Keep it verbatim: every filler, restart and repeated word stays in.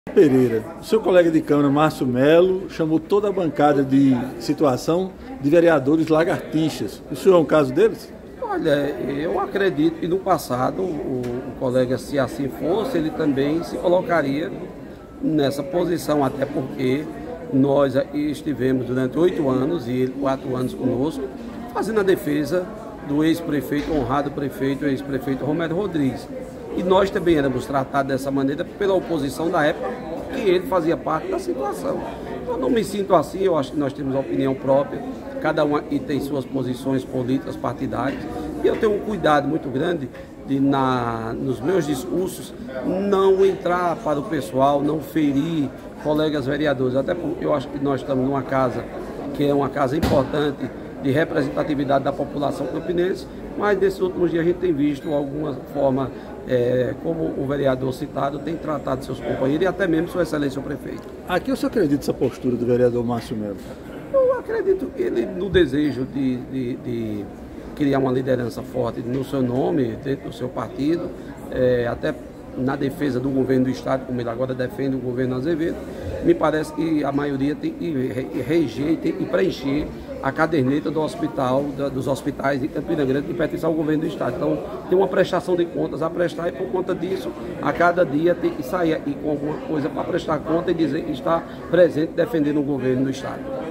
Pereira, o seu colega de Câmara, Márcio Melo, chamou toda a bancada de situação de vereadores lagartixas. O senhor é um caso deles? Olha, eu acredito que no passado o, o colega, se assim fosse, ele também se colocaria nessa posição, até porque nós estivemos durante oito anos e ele quatro anos conosco, fazendo a defesa do ex-prefeito, honrado prefeito, ex-prefeito Romero Rodrigues. E nós também éramos tratados dessa maneira pela oposição da época, que ele fazia parte da situação. Eu não me sinto assim, eu acho que nós temos uma opinião própria, cada um aqui tem suas posições políticas, partidárias, e eu tenho um cuidado muito grande de, na, nos meus discursos, não entrar para o pessoal, não ferir colegas vereadores, até porque eu acho que nós estamos numa casa que é uma casa importante de representatividade da população campinense, mas nesses últimos dias a gente tem visto alguma forma, é, como o vereador citado tem tratado seus companheiros e até mesmo sua excelência o prefeito. Aqui eu só acredito nessa postura do vereador Márcio Melo. Eu acredito que ele, no desejo de, de, de criar uma liderança forte no seu nome, dentro do seu partido, é, até na defesa do governo do Estado, como ele agora defende o governo Azevedo, me parece que a maioria tem que reger tem que preencher a caderneta do hospital, da, dos hospitais de Campina Grande que pertence ao governo do Estado. Então, tem uma prestação de contas a prestar e, por conta disso, a cada dia tem que sair aqui com alguma coisa para prestar conta e dizer que está presente defendendo o governo do Estado.